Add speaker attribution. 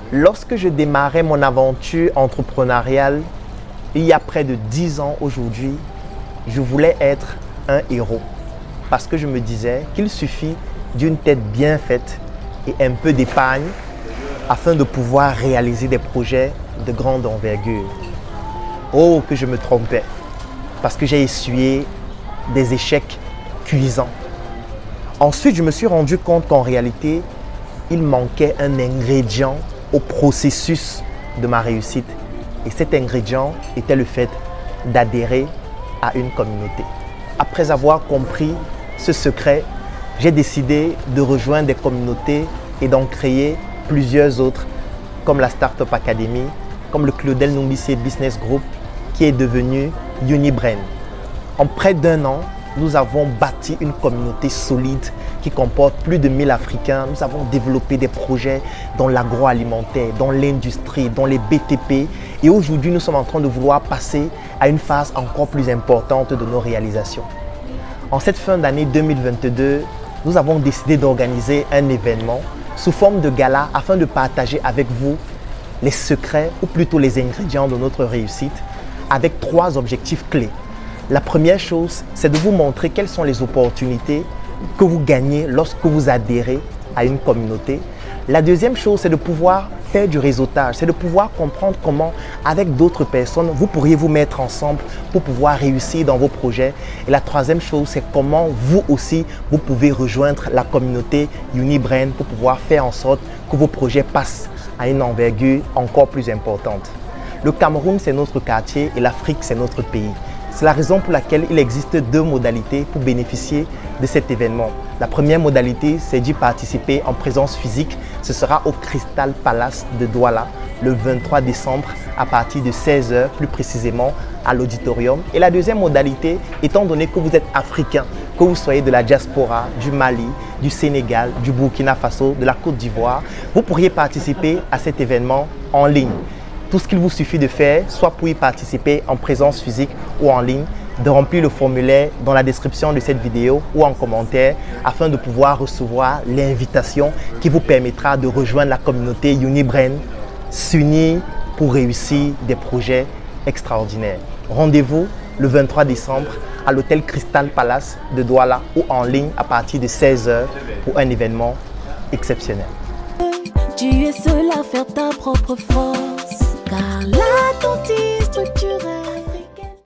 Speaker 1: Lorsque je démarrais mon aventure entrepreneuriale, il y a près de 10 ans aujourd'hui, je voulais être un héros. Parce que je me disais qu'il suffit d'une tête bien faite et un peu d'épargne afin de pouvoir réaliser des projets de grande envergure. Oh, que je me trompais, parce que j'ai essuyé des échecs cuisants. Ensuite, je me suis rendu compte qu'en réalité, il manquait un ingrédient au processus de ma réussite. Et cet ingrédient était le fait d'adhérer à une communauté. Après avoir compris ce secret, j'ai décidé de rejoindre des communautés et d'en créer plusieurs autres, comme la Startup Academy, comme le Claudel Numbissé Business Group, qui est devenu Unibrain. En près d'un an, nous avons bâti une communauté solide qui comporte plus de 1000 Africains. Nous avons développé des projets dans l'agroalimentaire, dans l'industrie, dans les BTP. Et aujourd'hui, nous sommes en train de vouloir passer à une phase encore plus importante de nos réalisations. En cette fin d'année 2022, nous avons décidé d'organiser un événement sous forme de gala afin de partager avec vous les secrets ou plutôt les ingrédients de notre réussite avec 3 objectifs clés. La première chose, c'est de vous montrer quelles sont les opportunités que vous gagnez lorsque vous adhérez à une communauté. La deuxième chose, c'est de pouvoir faire du réseautage, c'est de pouvoir comprendre comment, avec d'autres personnes, vous pourriez vous mettre ensemble pour pouvoir réussir dans vos projets. Et la troisième chose, c'est comment vous aussi, vous pouvez rejoindre la communauté Unibrain pour pouvoir faire en sorte que vos projets passent à une envergure encore plus importante. Le Cameroun, c'est notre quartier et l'Afrique, c'est notre pays. C'est la raison pour laquelle il existe 2 modalités pour bénéficier de cet événement. La première modalité, c'est d'y participer en présence physique. Ce sera au Crystal Palace de Douala le 23 décembre à partir de 16 h, plus précisément à l'auditorium. Et la deuxième modalité, étant donné que vous êtes africain, que vous soyez de la diaspora, du Mali, du Sénégal, du Burkina Faso, de la Côte d'Ivoire, vous pourriez participer à cet événement en ligne. Tout ce qu'il vous suffit de faire, soit pour y participer en présence physique ou en ligne, de remplir le formulaire dans la description de cette vidéo ou en commentaire afin de pouvoir recevoir l'invitation qui vous permettra de rejoindre la communauté Unibrain, s'unir pour réussir des projets extraordinaires. Rendez-vous le 23 décembre à l'hôtel Crystal Palace de Douala ou en ligne à partir de 16 h pour un événement exceptionnel.
Speaker 2: Tu es seul à faire ta propre force, car la